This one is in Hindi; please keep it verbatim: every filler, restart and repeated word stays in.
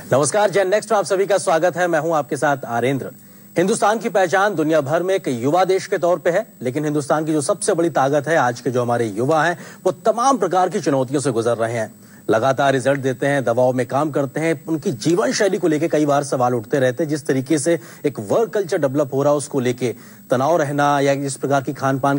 नमस्कार, जैन नेक्स्ट में आप सभी का स्वागत है। मैं हूं आपके साथ आरेंद्र। हिंदुस्तान की पहचान दुनिया भर में एक युवा देश के तौर पे है, लेकिन हिंदुस्तान की जो सबसे बड़ी ताकत है आज के जो हमारे युवा हैं वो तमाम प्रकार की चुनौतियों से गुजर रहे हैं। लगातार रिजल्ट देते हैं, दबाव में काम करते हैं। उनकी जीवन शैली को लेकर कई बार सवाल उठते रहते हैं। जिस तरीके से एक वर्क कल्चर डेवलप हो रहा है उसको लेके तनाव रहना या जिस प्रकार की खान पान